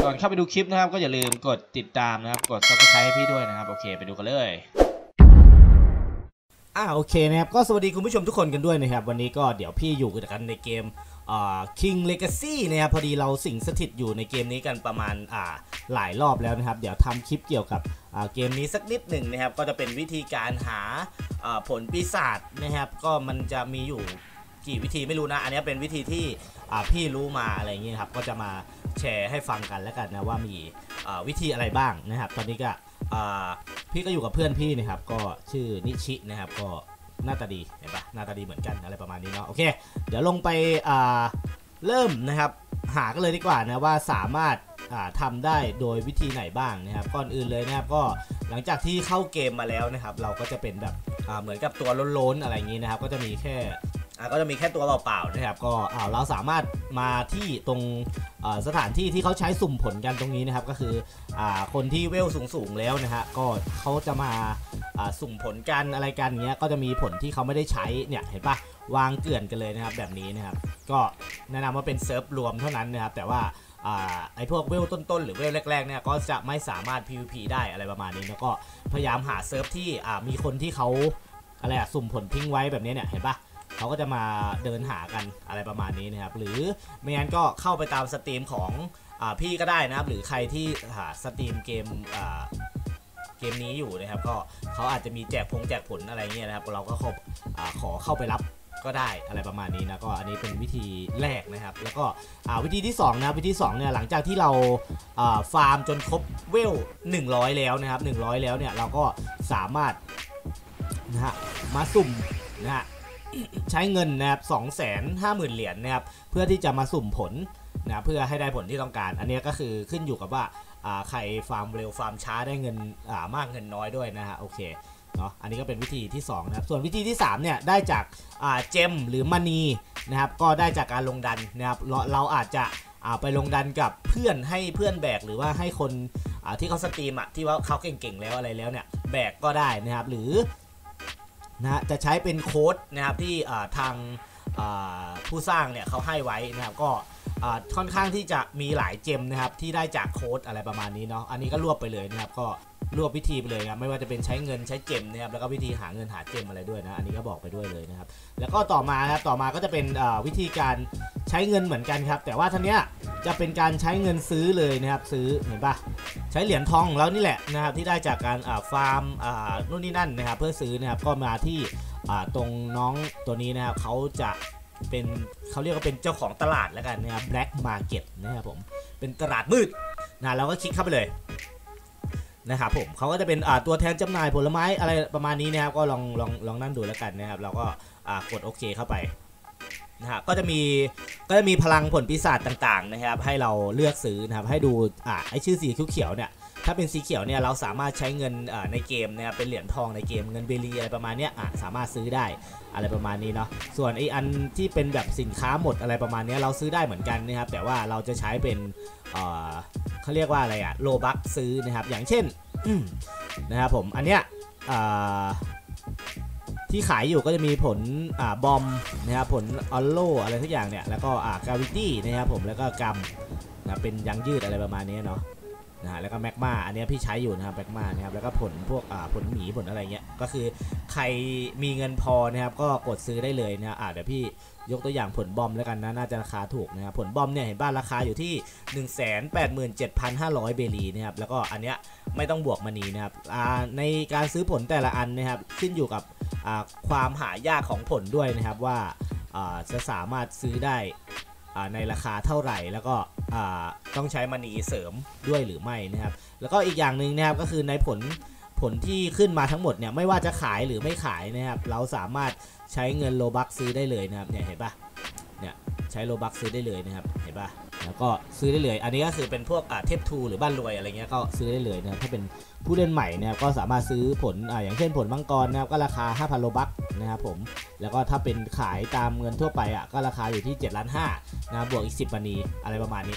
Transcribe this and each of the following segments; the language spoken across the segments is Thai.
ก่อนเข้าไปดูคลิปนะครับก็อย่าลืมกดติดตามนะครับกด Subscribe ให้พี่ด้วยนะครับโอเคไปดูกันเลยโอเคนะครับก็สวัสดีคุณผู้ชมทุกคนกันด้วยนะครับวันนี้ก็เดี๋ยวพี่อยู่กันในเกมKing Legacy นะครับพอดีเราสิงสถิตอยู่ในเกมนี้กันประมาณหลายรอบแล้วนะครับเดี๋ยวทำคลิปเกี่ยวกับเกมนี้สักนิดหนึ่งนะครับก็จะเป็นวิธีการหาผลปีศาจนะครับก็มันจะมีอยู่กี่วิธีไม่รู้นะอันนี้เป็นวิธีที่พี่รู้มาอะไรอย่างนี้ครับก็จะมาแชร์ให้ฟังกันแล้วกันนะว่ามีวิธีอะไรบ้างนะครับตอนนี้ก็พี่ก็อยู่กับเพื่อนพี่นะครับก็ชื่อนิชินะครับก็หน้าตาดีเห็นปะหน้าตาดีเหมือนกันอะไรประมาณนี้เนาะโอเคเดี๋ยวลงไปเริ่มนะครับหากันเลยดีกว่านะว่าสามารถทำได้โดยวิธีไหนบ้างนะครับก่อนอื่นเลยนะครับก็หลังจากที่เข้าเกมมาแล้วนะครับเราก็จะเป็นแบบเหมือนกับตัวล้นๆอะไรอย่างนี้นะครับก็จะมีแค่ตัวเปล่าๆนะครับก็เราสามารถมาที่ตรงสถานที่ที่เขาใช้สุ่มผลกันตรงนี้นะครับก็คือคนที่เวลสูงๆแล้วนะฮะก็เขาจะมาสุ่มผลกันอะไรกันเงี้ยก็จะมีผลที่เขาไม่ได้ใช้เนี่ยเห็นปะวางเกลื่อนกันเลยนะครับแบบนี้นะครับก็แนะนำว่าเป็นเซิร์ฟรวมเท่านั้นนะครับแต่ว่าไอ้พวกเวลต้นๆหรือเวลแรกๆเนี่ยก็จะไม่สามารถ PVP ได้อะไรประมาณนี้แล้วก็พยายามหาเซิร์ฟที่มีคนที่เขาอะไรสุ่มผลทิ้งไว้แบบนี้เนี่ยเห็นปะเขาก็จะมาเดินหากันอะไรประมาณนี้นะครับหรือไม่งั้นก็เข้าไปตามสตรีมของพี่ก็ได้นะครับหรือใครที่สตรีมเกมนี้อยู่นะครับก็เขาอาจจะมีแจกผลอะไรเงี้ยนะครับเราก็ขอเข้าไปรับก็ได้อะไรประมาณนี้นะก็อันนี้เป็นวิธีแรกนะครับแล้วก็วิธีที่2นะวิธี2เนี่ยหลังจากที่เราฟาร์มจนครบเวล100แล้วนะครับ100แล้วเนี่ยเราก็สามารถนะฮะมาสุ่มนะฮะใช้เงินนะครับ250,000 เหรียญนะครับเพื่อที่จะมาสุ่มผลนะเพื่อให้ได้ผลที่ต้องการอันนี้ก็คือขึ้นอยู่กับว่าใครฟาร์มเร็วฟาร์มช้าได้เงินมากเงินน้อยด้วยนะฮะโอเคเนาะอันนี้ก็เป็นวิธีที่2นะครับส่วนวิธีที่3เนี่ยได้จากเจมหรือมณีนะครับก็ได้จากการลงดันนะครับเราอาจจะไปลงดันกับเพื่อนให้เพื่อนแบกหรือว่าให้คนที่เขาสตรีมที่ว่าเขาเก่งๆแล้วอะไรแล้วเนี่ยแบกก็ได้นะครับหรือนะจะใช้เป็นโค้ดนะครับที่ทางผู้สร้างเนี่ยเขาให้ไว้นะครับก็ค่อนข้างที่จะมีหลายเจมนะครับที่ได้จากโค้ดอะไรประมาณนี้เนาะอันนี้ก็รวบไปเลยนะครับก็รวบวิธีไปเลยครับไม่ว่าจะเป็นใช้เงินใช้เจมนะครับแล้วก็วิธีหาเงินหาเจมอะไรด้วยนะอันนี้ก็บอกไปด้วยเลยนะครับแล้วก็ต่อมาครับต่อมาก็จะเป็นวิธีการใช้เงินเหมือนกันครับแต่ว่าท่านเนี้ยจะเป็นการใช้เงินซื้อเลยนะครับซื้อเห็นปะใช้เหรียญทองแล้วนี่แหละนะครับที่ได้จากการฟาร์มนู่นนี่นั่นนะครับเพื่อซื้อนะครับก็มาที่ตรงน้องตัวนี้นะครับเขาจะเป็นเขาเรียกว่าเป็นเจ้าของตลาดแล้วกันนะครับ Black Market นะครับผมเป็นตลาดมืดนะเราก็คลิกเข้าไปเลยนะครับผมเขาก็จะเป็นตัวแทนจำหน่ายผลไม้อะไรประมาณนี้นะครับก็ลองนั่งดูแล้วกันนะครับเราก็กดโอเคเข้าไปนะครับก็จะมีพลังผลปีศาจต่างๆนะครับให้เราเลือกซื้อนะครับให้ดูไอชื่อสีเขียวเนี่ยถ้าเป็นสีเขียวเนี่ยเราสามารถใช้เงินในเกมนะครับเป็นเหรียญทองในเกมเงินเบลีอะไรประมาณนี้สามารถซื้อได้อะไรประมาณนี้เนาะส่วนไออันที่เป็นแบบสินค้าหมดอะไรประมาณนี้เราซื้อได้เหมือนกันนะครับแต่ว่าเราจะใช้เป็นเขาเรียกว่าอะไรโลบัคซื้อนะครับอย่างเช่นนะครับผมอันเนี้ยที่ขายอยู่ก็จะมีผลบอมนะครับผลออลโลอะไรทุกอย่างเนี่ยแล้วก็กาวิตี้นะครับผมแล้วก็กัมนะเป็นยังยืดอะไรประมาณนี้เนาะนะแล้วก็แมกมาอันนี้พี่ใช้อยู่นะครับแมกมานะครับแล้วก็ผลพวกผลหมีผลอะไรเงี้ยก็คือใครมีเงินพอนะครับก็กดซื้อได้เลยนะเดี๋ยวพี่ยกตัวอย่างผลบอมแล้วกันนะน่าจะราคาถูกนะครับผลบอมเนี่ยเห็นบ้านราคาอยู่ที่ 187,500 เบลีนะครับแล้วก็อันเนี้ยไม่ต้องบวกมณีนะครับในการซื้อผลแต่ละอันนะครับขึ้นอยู่กับความหายากของผลด้วยนะครับว่าจะสามารถซื้อได้ในราคาเท่าไหร่แล้วก็ต้องใช้มณีเสริมด้วยหรือไม่นะครับแล้วก็อีกอย่างหนึ่งนะครับก็คือในผลที่ขึ้นมาทั้งหมดเนี่ยไม่ว่าจะขายหรือไม่ขายนะครับเราสามารถใช้เงินโลบัคซื้อได้เลยนะครับเนี่ยเห็นปะเนี่ยใช้โลบัคซื้อได้เลยนะครับเห็นปะแล้วก็ซื้อได้เลยอันนี้ก็คือเป็นพวกเทพทูหรือบ้านรวยอะไรเงี้ยก็ซื้อได้เลยนะครับถ้าเป็นผู้เล่นใหม่นะครับก็สามารถซื้อผลอย่างเช่นผลมังกรนะครับก็ราคา 5,000 โลบัคนะครับผมแล้วก็ถ้าเป็นขายตามเงินทั่วไปก็ราคาอยู่ที่ 7,500,000 นะบวกอีก10 มณีอะไรประมาณนี้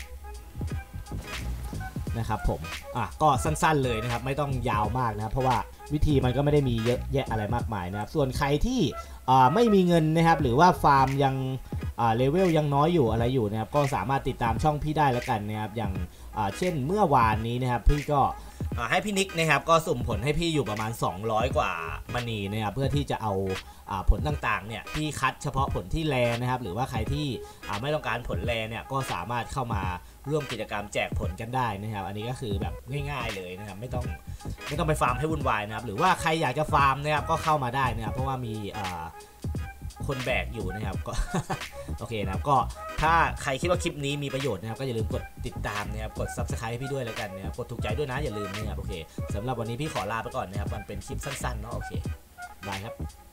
นะครับผมก็สั้นๆเลยนะครับไม่ต้องยาวมากนะครับเพราะว่าวิธีมันก็ไม่ได้มีเยอะแยะอะไรมากมายนะครับส่วนใครที่ไม่มีเงินนะครับหรือว่าฟาร์มยังเลเวลยังน้อยอยู่อะไรอยู่นะครับก็สามารถติดตามช่องพี่ได้แล้วกันนะครับอย่างเช่นเมื่อวานนี้นะครับพี่ก็ให้พี่นิกนะครับก็สุ่มผลให้พี่อยู่ประมาณ200กว่ามณีนะครับเพื่อที่จะเอาผลต่างๆเนี่ยพี่คัดเฉพาะผลที่แรนะครับหรือว่าใครที่ไม่ต้องการผลแรเนี่ยก็สามารถเข้ามาร่วมกิจกรรมแจกผลกันได้นะครับอันนี้ก็คือแบบง่ายๆเลยนะครับไม่ต้องไปฟาร์มให้วุ่นวายนะครับหรือว่าใครอยากจะฟาร์มนะครับก็เข้ามาได้นะครับเพราะว่ามีคนแบกอยู่นะครับก็ โอเคนะครับก็ถ้าใครคิดว่าคลิปนี้มีประโยชน์นะครับก็อย่าลืมกดติดตามนะครับกด Subscribe ให้พี่ด้วยแล้วกันนะครับกดถูกใจด้วยนะอย่าลืมนะครับโอเคสำหรับวันนี้พี่ขอลาไปก่อนนะครับมันเป็นคลิปสั้นๆเนาะโอเคบายครับ